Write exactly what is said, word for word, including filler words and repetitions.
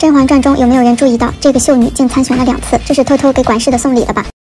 甄嬛传》中有没有人注意到，这个秀女竟参选了两次？这是偷偷给管事的送礼了吧？